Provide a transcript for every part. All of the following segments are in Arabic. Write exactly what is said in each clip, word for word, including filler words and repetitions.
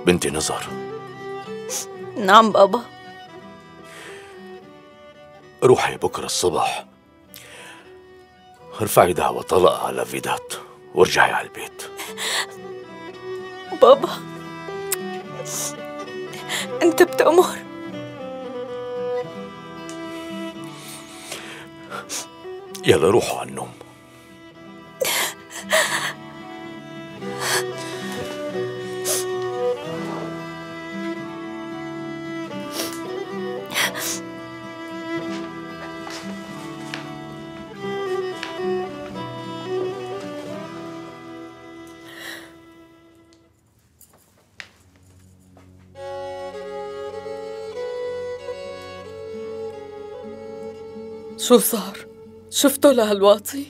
بنتي نزار. نعم بابا. روحي بكرة الصبح ارفعي دعوى طلاق على فيدات وارجعي على البيت. بابا أنت بتأمر. يلا روحوا على النوم. شو صار؟ شفتوا لهالواطي؟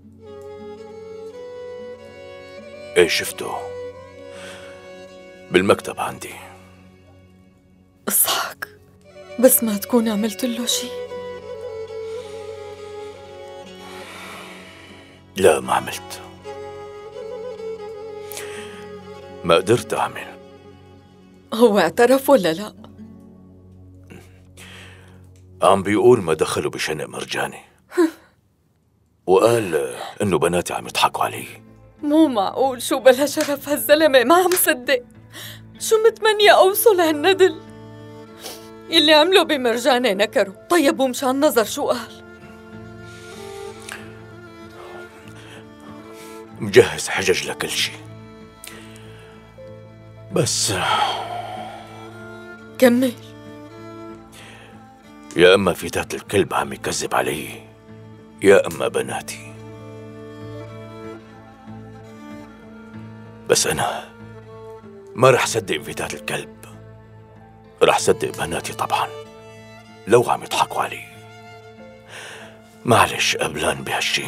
ايه شفته بالمكتب عندي. اصحك بس ما تكون عملت له شي. لا ما عملت، ما قدرت أعمل. هو اعترف ولا لا؟ عم بيقول ما دخلوا بشنق مرجاني وقال إنه بناتي عم يضحكوا علي. مو معقول، شو بلا شرف هالزلمة، ما عم صدق. شو متمنية أوصل هالندل يلي عملوا بمرجاني نكروا. طيب ومشان نظر شو قال؟ مجهز حجج لكل شي، بس كمل. يا أما فدات الكلب عم يكذب علي يا أما بناتي. بس أنا ما رح صدق فدات الكلب، رح صدق بناتي طبعا لو عم يضحكوا علي. معلش قبلان بهالشي.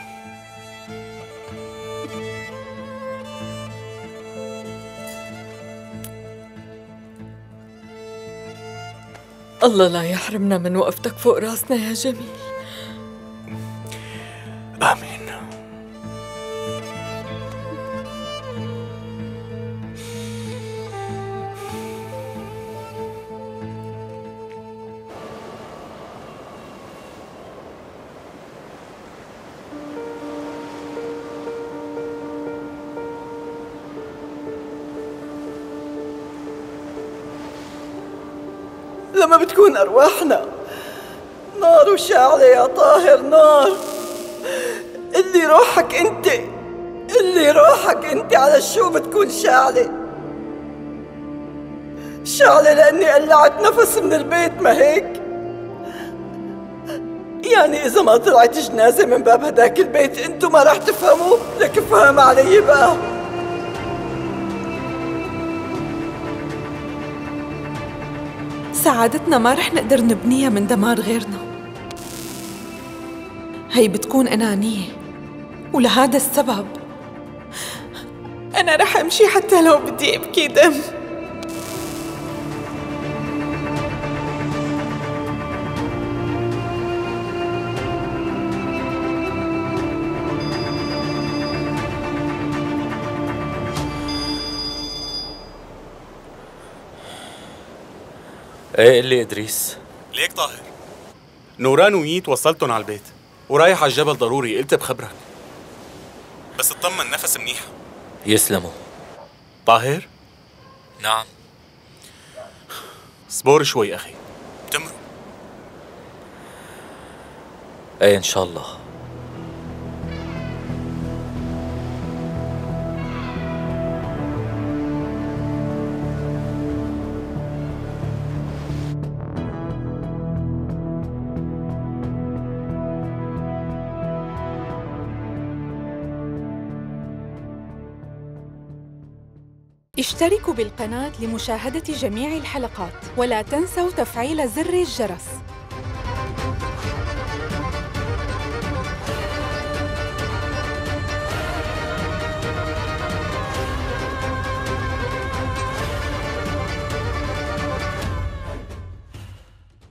الله لا يحرمنا من وقفتك فوق راسنا يا جميل. آمين. لما بتكون أرواحنا نار وشاعلة يا طاهر، نار. اللي روحك انت، اللي روحك انت على شو بتكون شاعلة؟ شاعلة لأني قلعت نفس من البيت، ما هيك؟ يعني إذا ما طلعت جنازة من باب هداك البيت انتو ما راح تفهموا؟ لك فهم علي بقى. سعادتنا ما رح نقدر نبنيها من دمار غيرنا. هي بتكون أنانية، ولهذا السبب أنا رح أمشي حتى لو بدي أبكي دم. ايه قل لي ادريس. ليك طاهر، نوران وميت وصلتن على البيت ورايح على الجبل ضروري، قلت بخبرك بس اطمن نفس منيحة. يسلموا. طاهر؟ نعم. صبور شوي أخي، بتمرق. ايه إن شاء الله. اشتركوا بالقناة لمشاهدة جميع الحلقات، ولا تنسوا تفعيل زر الجرس.